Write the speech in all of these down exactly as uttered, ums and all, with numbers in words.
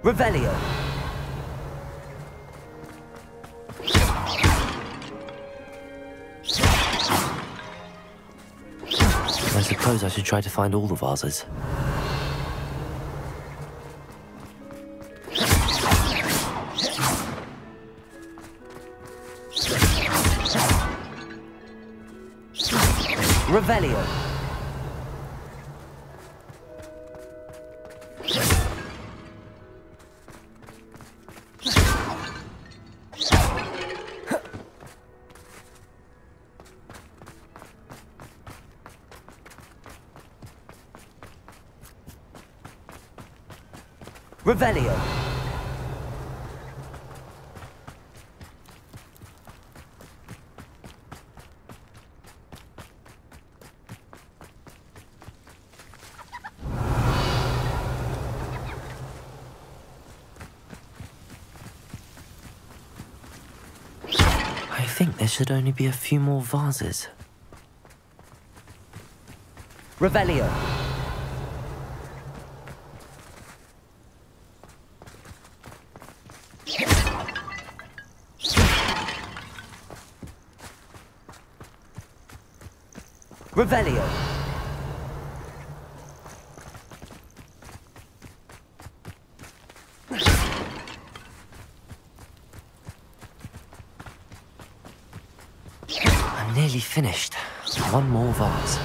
Revelio. I suppose I should try to find all the vases. Revelio. Revelio. I think there should only be a few more vases. Revelio. Revelio. I'm nearly finished. One more vase.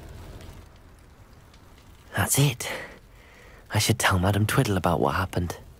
That's it. I should tell Madame Twiddle about what happened.